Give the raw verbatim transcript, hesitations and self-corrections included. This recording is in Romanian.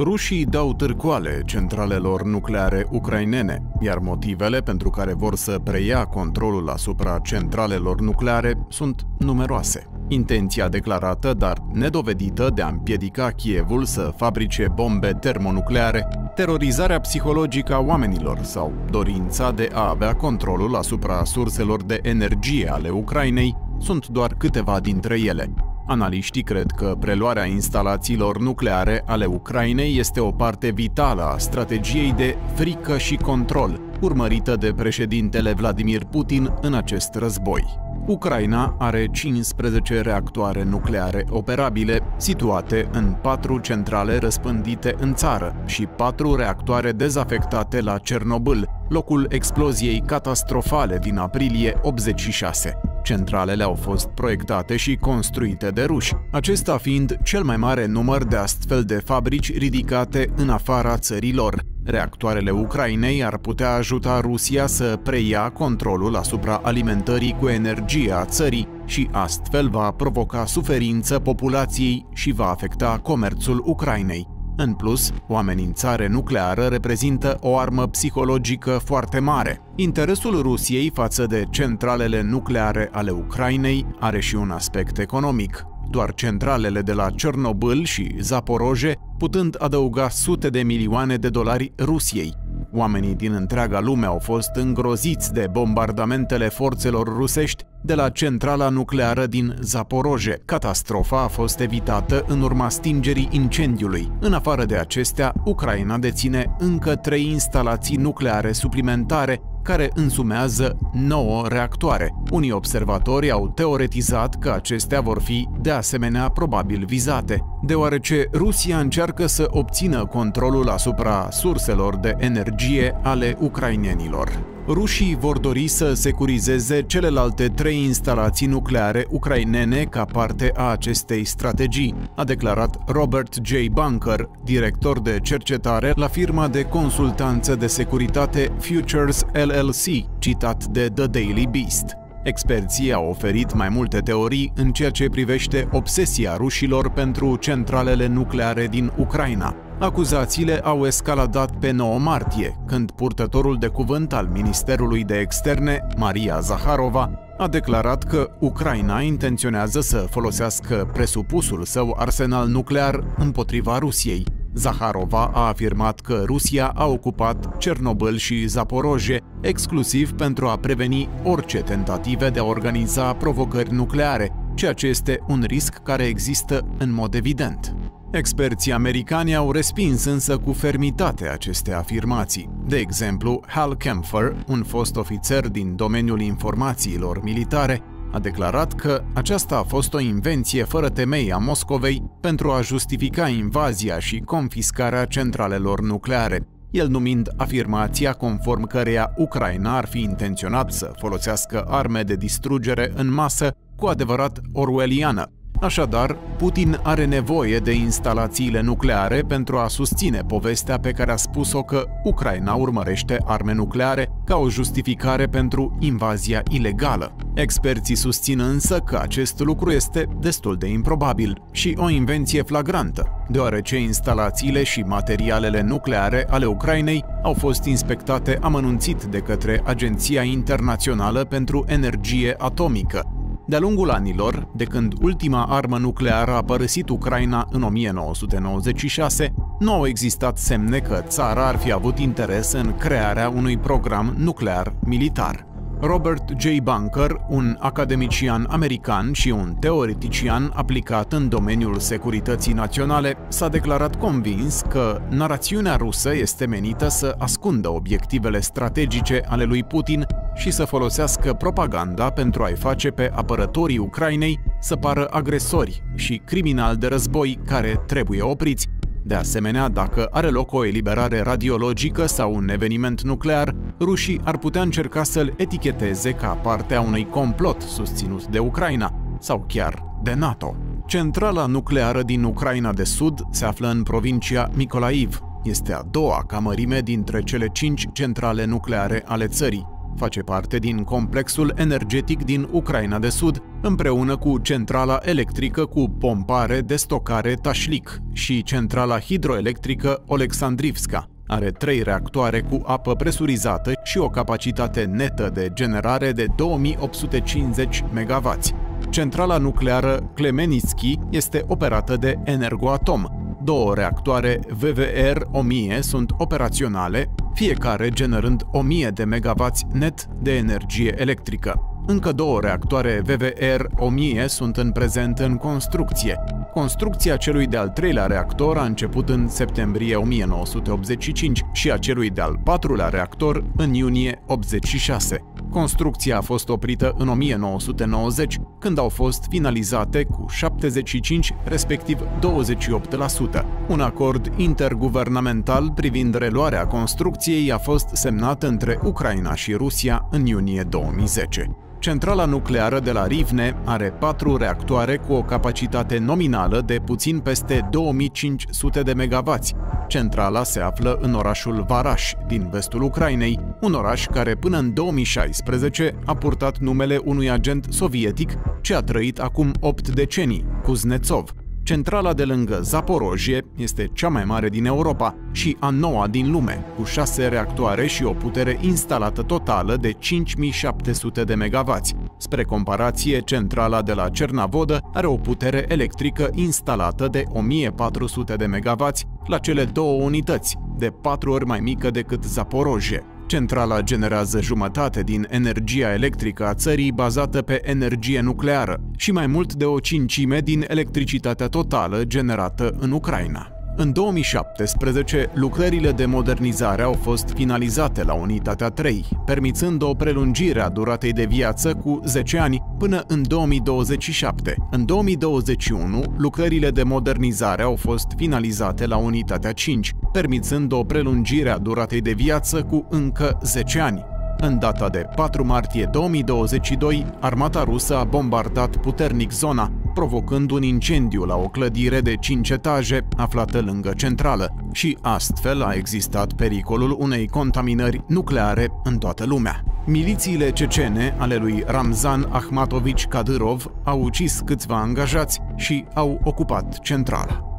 Rușii dau târcoale centralelor nucleare ucrainene, iar motivele pentru care vor să preia controlul asupra centralelor nucleare sunt numeroase. Intenția declarată, dar nedovedită, de a împiedica Kievul să fabrice bombe termonucleare, terorizarea psihologică a oamenilor sau dorința de a avea controlul asupra surselor de energie ale Ucrainei sunt doar câteva dintre ele. Analiștii cred că preluarea instalațiilor nucleare ale Ucrainei este o parte vitală a strategiei de frică și control, urmărită de președintele Vladimir Putin în acest război. Ucraina are cincisprezece reactoare nucleare operabile, situate în patru centrale răspândite în țară și patru reactoare dezafectate la Cernobâl, locul exploziei catastrofale din aprilie optzeci și șase. Centralele au fost proiectate și construite de ruși, acesta fiind cel mai mare număr de astfel de fabrici ridicate în afara țării lor. Reactoarele Ucrainei ar putea ajuta Rusia să preia controlul asupra alimentării cu energie a țării și astfel va provoca suferință populației și va afecta comerțul Ucrainei. În plus, o amenințare nucleară reprezintă o armă psihologică foarte mare. Interesul Rusiei față de centralele nucleare ale Ucrainei are și un aspect economic. Doar centralele de la Cernobâl și Zaporoje putând adăuga sute de milioane de dolari Rusiei. Oamenii din întreaga lume au fost îngroziți de bombardamentele forțelor rusești de la centrala nucleară din Zaporoje. Catastrofa a fost evitată în urma stingerii incendiului. În afară de acestea, Ucraina deține încă trei instalații nucleare suplimentare care însumează nouă reactoare. Unii observatori au teoretizat că acestea vor fi de asemenea probabil vizate, deoarece Rusia încearcă să obțină controlul asupra surselor de energie ale ucrainenilor. Rușii vor dori să securizeze celelalte trei instalații nucleare ucrainene ca parte a acestei strategii, a declarat Robert J. Bunker, director de cercetare la firma de consultanță de securitate Futures L L C, citat de The Daily Beast. Experții au oferit mai multe teorii în ceea ce privește obsesia rușilor pentru centralele nucleare din Ucraina. Acuzațiile au escaladat pe nouă martie, când purtătorul de cuvânt al Ministerului de Externe, Maria Zakharova, a declarat că Ucraina intenționează să folosească presupusul său arsenal nuclear împotriva Rusiei. Zakharova a afirmat că Rusia a ocupat Cernobâl și Zaporoje exclusiv pentru a preveni orice tentative de a organiza provocări nucleare, ceea ce este un risc care există în mod evident. Experții americani au respins însă cu fermitate aceste afirmații. De exemplu, Hal Kempfer, un fost ofițer din domeniul informațiilor militare, a declarat că aceasta a fost o invenție fără temei a Moscovei pentru a justifica invazia și confiscarea centralelor nucleare, el numind afirmația conform căreia Ucraina ar fi intenționat să folosească arme de distrugere în masă cu adevărat orwelliană. Așadar, Putin are nevoie de instalațiile nucleare pentru a susține povestea pe care a spus-o că Ucraina urmărește arme nucleare ca o justificare pentru invazia ilegală. Experții susțin însă că acest lucru este destul de improbabil și o invenție flagrantă, deoarece instalațiile și materialele nucleare ale Ucrainei au fost inspectate amănunțit de către Agenția Internațională pentru Energie Atomică. De-a lungul anilor, de când ultima armă nucleară a părăsit Ucraina în o mie nouă sute nouăzeci și șase, nu au existat semne că țara ar fi avut interes în crearea unui program nuclear militar. Robert J. Bunker, un academician american și un teoretician aplicat în domeniul securității naționale, s-a declarat convins că narațiunea rusă este menită să ascundă obiectivele strategice ale lui Putin și să folosească propaganda pentru a-i face pe apărătorii Ucrainei să pară agresori și criminali de război care trebuie opriți. De asemenea, dacă are loc o eliberare radiologică sau un eveniment nuclear, rușii ar putea încerca să-l eticheteze ca parte a unui complot susținut de Ucraina sau chiar de NATO. Centrala nucleară din Ucraina de Sud se află în provincia Mykolaiv. Este a doua ca mărime dintre cele cinci centrale nucleare ale țării. face parte din complexul energetic din Ucraina de Sud, împreună cu centrala electrică cu pompare de stocare Tașlic și centrala hidroelectrică Oleksandrivska. Are trei reactoare cu apă presurizată și o capacitate netă de generare de două mii opt sute cincizeci megawați. Centrala nucleară Khmelnytskyi este operată de Energoatom. Două reactoare V V R o mie sunt operaționale, fiecare generând o mie de megawați net de energie electrică. Încă două reactoare V V R o mie sunt în prezent în construcție. Construcția celui de-al treilea reactor a început în septembrie o mie nouă sute optzeci și cinci și a celui de-al patrulea reactor în iunie optzeci și șase. Construcția a fost oprită în o mie nouă sute nouăzeci, când au fost finalizate cu șaptezeci și cinci, respectiv douăzeci și opt la sută. Un acord interguvernamental privind reluarea construcției a fost semnat între Ucraina și Rusia în iunie două mii zece. Centrala nucleară de la Rivne are patru reactoare cu o capacitate nominală de puțin peste două mii cinci sute de megawați. Centrala se află în orașul Varaș, din vestul Ucrainei, un oraș care până în două mii șaisprezece a purtat numele unui agent sovietic ce a trăit acum opt decenii, Kuznetsov. Centrala de lângă Zaporojie este cea mai mare din Europa și a noua din lume, cu șase reactoare și o putere instalată totală de cinci mii șapte sute de megawați. Spre comparație, centrala de la Cernavodă are o putere electrică instalată de o mie patru sute de megawați la cele două unități, de patru ori mai mică decât Zaporojie. Centrala generează jumătate din energia electrică a țării bazată pe energie nucleară și mai mult de o cincime din electricitatea totală generată în Ucraina. În două mii șaptesprezece, lucrările de modernizare au fost finalizate la unitatea trei, permițând o prelungire a duratei de viață cu zece ani până în două mii douăzeci și șapte. În două mii douăzeci și unu, lucrările de modernizare au fost finalizate la unitatea cinci, permițând o prelungire a duratei de viață cu încă zece ani. În data de patru martie două mii douăzeci și doi, armata rusă a bombardat puternic zona, provocând un incendiu la o clădire de cinci etaje aflată lângă centrală și astfel a existat pericolul unei contaminări nucleare în toată lumea. Milițiile cecene ale lui Ramzan Ahmatovici Kadyrov au ucis câțiva angajați și au ocupat centrala.